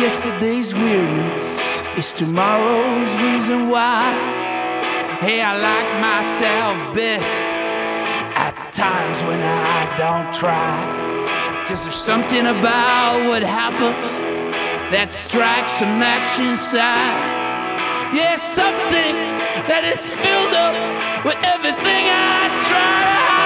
yesterday's weirdness is tomorrow's reason why. Hey, I like myself best at times when I don't try. 'Cause there's something about what happened that strikes a match inside. Yeah, something that is filled up with everything I try.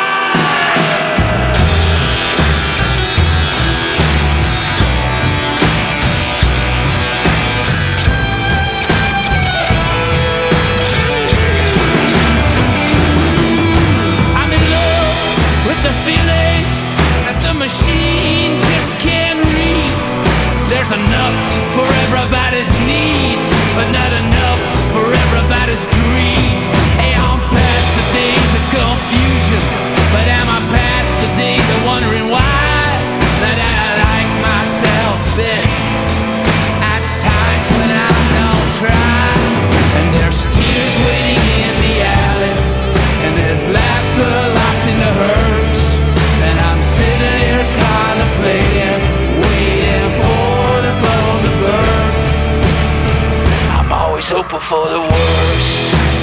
The feeling that the machine just can't read. There's enough for everybody's need, but not enough for everybody's greed. Hey, I'm past the days of confusion, but am I past the days of wondering why? That I like myself best at times when I don't try. And there's tears waiting in the alley, and there's laughter locked in the hurt. And I'm sitting here contemplating, waiting for the bubble to burst. I'm always hoping for the worst.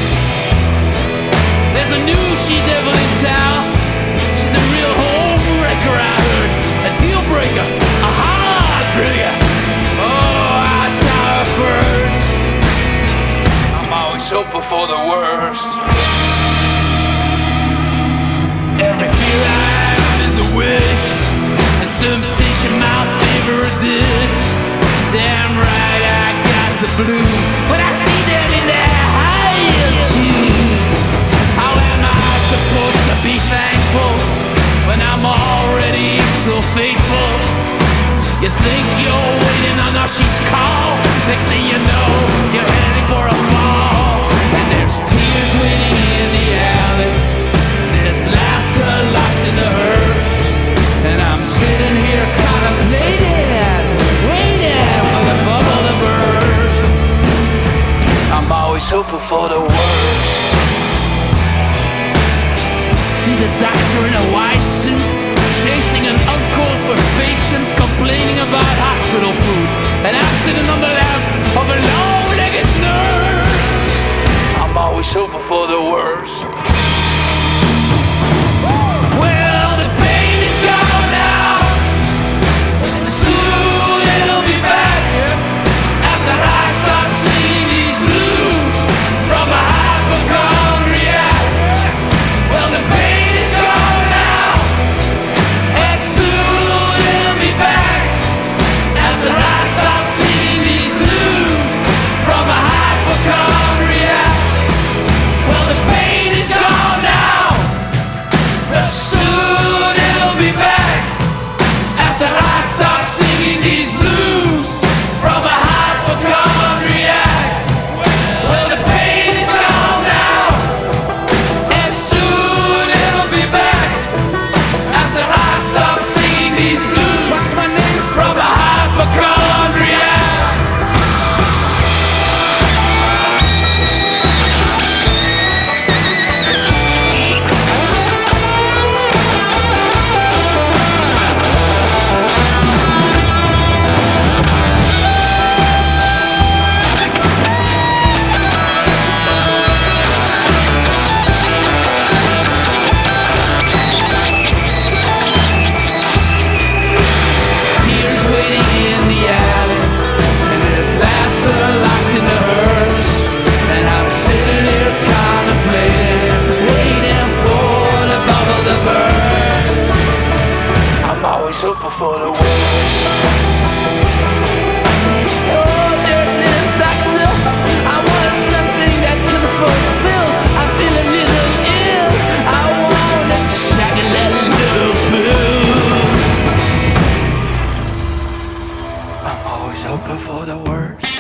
There's a new she-devil in town. She's a real homewrecker, I heard. A deal breaker, a heartbreaker. Oh, I saw her first. I'm always hoping for the worst. Every fear I have is a wish, and temptation my favorite dish. Damn right I got the blues when I see them in their high-heel shoes. How am I supposed to be thankful when I'm already so faithful? You think you're waiting on her, she's called. Next thing you know, you're heading for a fall. And there's tears waiting in the alley, there's laughter locked in the hearse. And I'm sitting here contemplating, waiting for the bubble to burst. I'm always hoping for the worst. See the doctor in a white suit, chasing an uncle for patients, complaining about hospital food. And I'm sitting on the lap of a long-legged nurse. I'm always hoping for the worst. Well, the pain is gone now, soon it'll be back. After I stop singing these blues from a hypochondriac. Well, the pain is gone now, and soon it'll be back. After I stop singing these blues from a hypochondriac. Well, the pain is gone now, soon it'll be back. After I stop singing these blues from a hypochondriac. Well, the pain is gone now, and soon it'll be back. After I stop singing these blues, what's my name? From a hypochondriac. Tears waiting in the alley, and there's laughter locked in the hearse. And I'm sitting here contemplating, waiting for the bubble to burst. I'm always hoping for the worst. Oh, dear little doctor, I want something that can fulfill. I feel a little ill, I want a chocolate little pill. I'm always hoping for the worst.